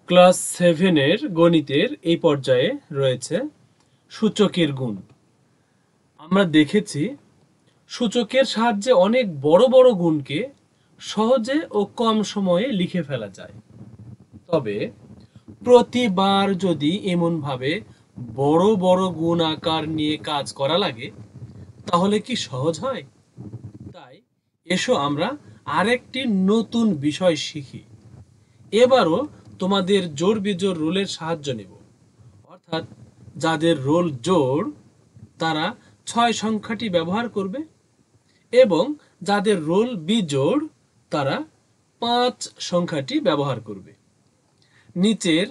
Class 7-এর গণিতের এই পর্যায়ে রয়েছে সূচকের গুণ। আমরা দেখেছি সূচকের সাহায্যে অনেক বড় বড় গুণকে সহজে ও কম সময়ে লিখে ফেলা যায়। তবে প্রতিবার যদি এমনভাবে বড় বড় গুণ আকার নিয়ে কাজ করা লাগে তাহলে কি সহজ হয়? তাই এসো আমরা আরেকটি নতুন বিষয় শিখি। এবারও তোমাদের জোড় বিজোড় রোলের সাহায্য নেব, অর্থাৎ যাদের রোল জোড় তারা 6 সংখ্যাটি ব্যবহার করবে এবং যাদের রোল বিজোড় তারা 5 সংখ্যাটি ব্যবহার করবে। নিচের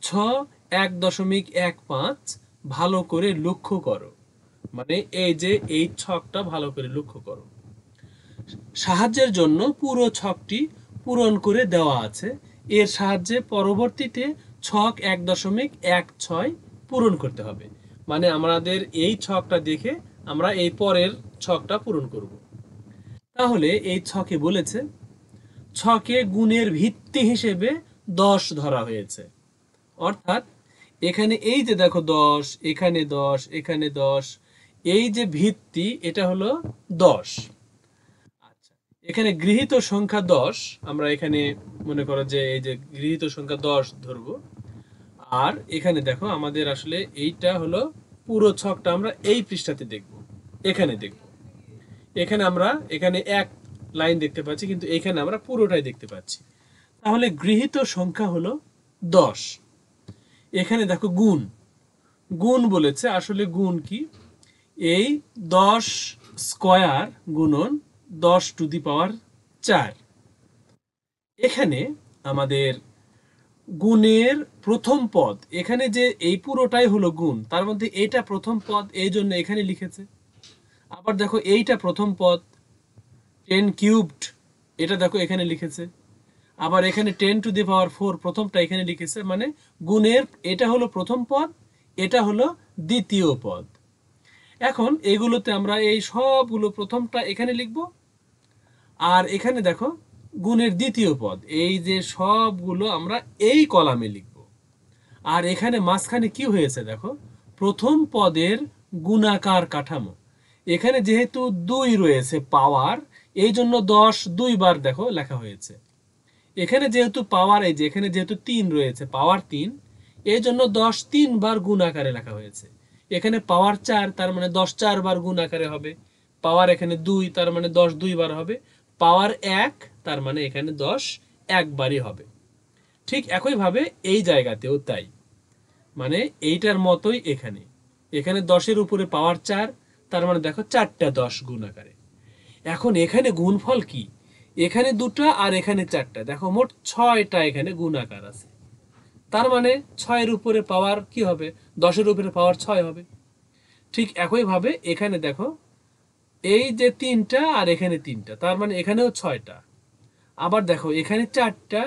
6.1.15 ভালো করে লক্ষ্য করো, মানে এই যে এই ছকটা ভালো করে লক্ষ্য করো। সাহায্যের জন্য পুরো ছকটি পূরণ করে দেওয়া আছে। এর সাহায্যে পরবর্তীতে ছক 1.16 পূরণ করতে হবে, মানে আমাদের এই ছকটা দেখে আমরা এই পরের ছকটা পূরণ করব। তাহলে এই ছকে বলেছে ছকে গুণের ভিত্তি হিসেবে 10 ধরা হয়েছে, অর্থাৎ এখানে এই যে দেখো 10, এখানে 10, এখানে 10, এই যে ভিত্তি এটা হলো 10। আচ্ছা, এখানে গৃহীত সংখ্যা 10, আমরা এখানে মনে করো যে এই যে গৃহীত সংখ্যা 10 ধরবো। আর এখানে দেখো আমাদের আসলে এইটা হলো পুরো ছকটা আমরা এই পৃষ্ঠাতে দেখব, এখানে দেখব। এখানে আমরা এখানে এক লাইন দেখতে পাচ্ছি, কিন্তু এখানে আমরা পুরোটাই দেখতে পাচ্ছি। তাহলে গৃহীত সংখ্যা হলো 10। এখানে দেখো গুণ, গুণ বলেছে। আসলে গুণ কি? এই 10 স্কয়ার গুণন 10 টু দি পাওয়ার 4। এখানে আমাদের গুণের প্রথম পদ, এখানে যে এই পুরোটাই হলো গুণ, তার মধ্যে এটা প্রথম পদ, এই জন্য এখানে লিখেছে। আবার দেখো এইটা প্রথম পদ 10 কিউবড, এটা দেখো এখানে লিখেছে। আবার এখানে 10 টু দি পাওয়ার 4 প্রথমটা এখানে লিখেছে। মানে গুণের এটা হলো প্রথম পদ, এটা হলো দ্বিতীয় পদ। এখন এগুলোতে আমরা এই সবগুলো প্রথমটা এখানে লিখব, আর এখানে দেখো গুণের দ্বিতীয় পদ, এই যে সবগুলো আমরা এই কলামে লিখব। আর এখানে মাঝখানে কি হয়েছে দেখো, প্রথম পদের গুণাকার কাঠামো। এখানে যেহেতু 2 রয়েছে পাওয়ার, এই জন্য 10 2বার দেখো লেখা হয়েছে। এখানে যেহেতু পাওয়ার, এই যে এখানে যেহেতু 3 রয়েছে পাওয়ার 3, এই জন্য 10 3বার গুণ আকারে লেখা হয়েছে। এখানে পাওয়ার 4, তার মানে 10 4বার গুণ আকারে হবে। পাওয়ার এখানে 2, তার মানে 10 2বার হবে। পাওয়ার 1, তার মানে এখানে 10 একবারই হবে। ঠিক একইভাবে এই জায়গাতেও তাই, মানে এইটার মতোই এখানে এখানে 10-এর উপরে পাওয়ার 4, তার মানে দেখো 4টা 10 গুণ আকারে। এখন এখানে গুণফল কি? এখানে 2টা আর এখানে 4টা, দেখো মোট 6টা এখানে গুণ আকার আছে। তার মানে 6-এর উপরে পাওয়ার কি হবে? 10-এর উপরে পাওয়ার 6 হবে। ঠিক একইভাবে এখানে দেখো এই যে 3টা আর এখানে 3টা, তার মানে এখানেও 6টা। আবার দেখো এখানে 4টা,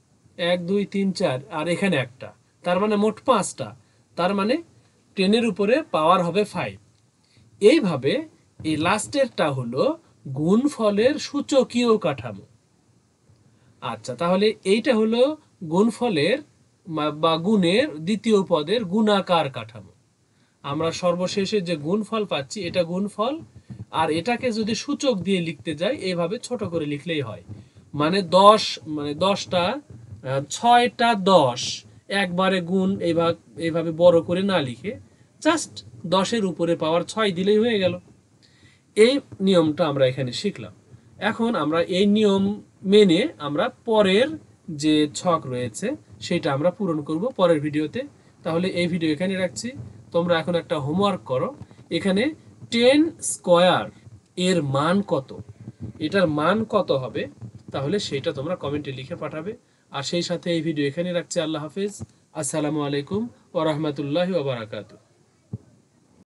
1 2 3 4, আর এখানে একটা, তার মানে মোট 5টা। তার মানে 10-এর উপরে পাওয়ার হবে 5। এইভাবে এই লাস্টেরটা হলো গুণফলের সূচকীয় কাঠামো। আচ্ছা, তাহলে এইটা হলো গুণফলের বা গুণের দ্বিতীয় পদের গুণাকার কাঠামো। আমরা সর্বশেষে যে গুণফল পাচ্ছি এটা গুণফল, আর এটাকে যদি সূচক দিয়ে লিখতে যাই এইভাবে ছোট করে লিখলেই হয়। মানে 10, মানে 10টা 6টা 10 একবারে গুণ এইভাবে বড় করে না লিখে জাস্ট 10-এর উপরে পাওয়ার 6 দিলেই হয়ে গেল। এই নিয়মটা আমরা এখানে শিখলাম। এখন আমরা এই নিয়ম মেনে আমরা পরের যে ছক রয়েছে সেটা আমরা পূরণ করব পরের ভিডিওতে। তাহলে এই ভিডিও এখানে রাখছি। তোমরা এখন একটা হোমওয়ার্ক করো। এখানে 10 স্কয়ার এর মান কত, এটার মান কত হবে, তাহলে সেটা তোমরা কমেন্টে লিখে পাঠাবে। আর সেই সাথে এই ভিডিও এখানে রাখছি। আল্লাহ হাফেজ। আসসালামু আলাইকুম ওয়া রাহমাতুল্লাহি ওয়া বারাকাতুহু।